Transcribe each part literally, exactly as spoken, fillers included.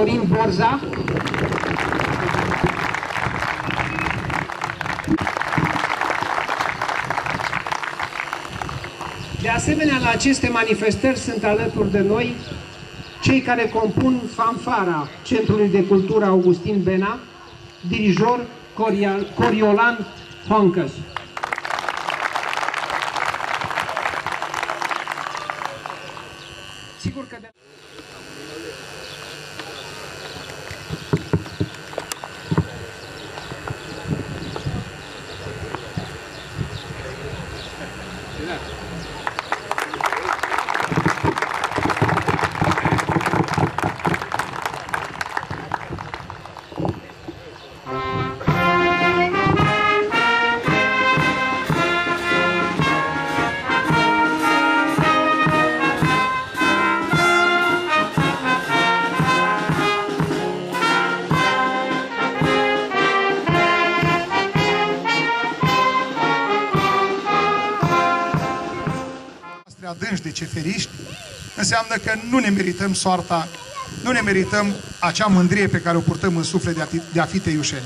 Florin Borza. De asemenea, la aceste manifestări sunt alături de noi cei care compun fanfara Centrului de Cultură Augustin Bena, dirijor Coriolan Honcăs. Sigur că de... adânci de ceferiști, înseamnă că nu ne merităm soarta, nu ne merităm acea mândrie pe care o purtăm în suflet de a, de a fi teiușeni.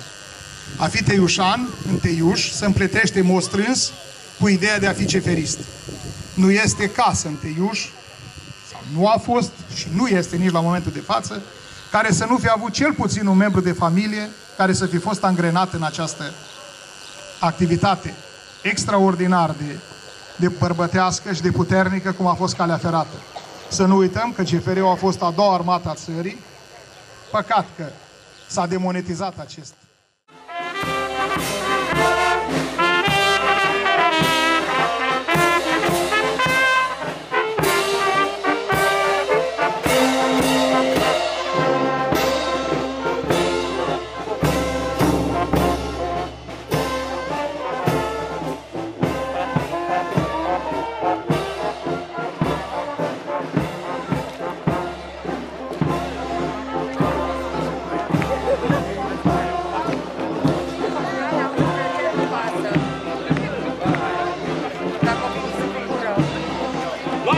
A fi teiușan, în teiuș, se împletește în mod strâns cu ideea de a fi ceferist. Nu este casă în teiuș, sau nu a fost și nu este nici la momentul de față, care să nu fi avut cel puțin un membru de familie care să fi fost angrenat în această activitate extraordinar de de bărbătească și de puternică cum a fost calea ferată. Să nu uităm că C F R-ul a fost a doua armată a țării. Păcat că s-a demonetizat acest.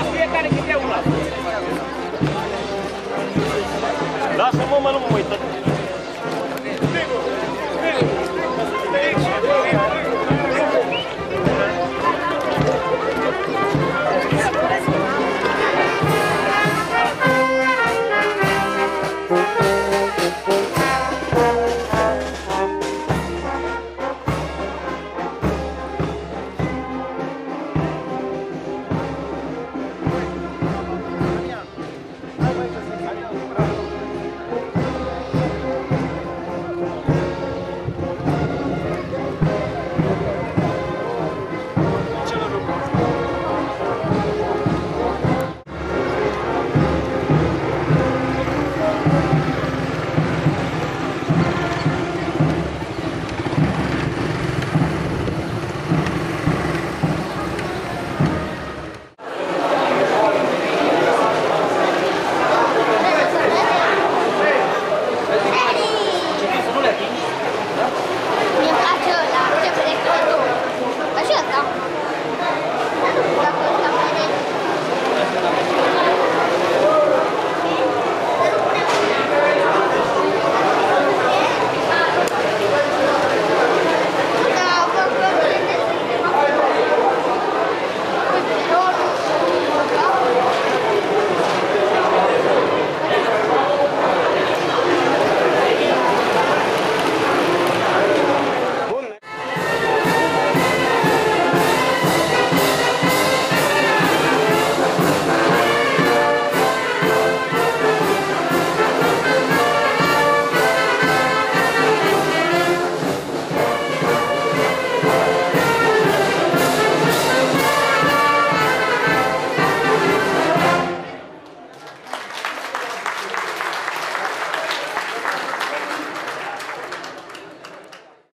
Lasă-mă, mă, nu mă uită.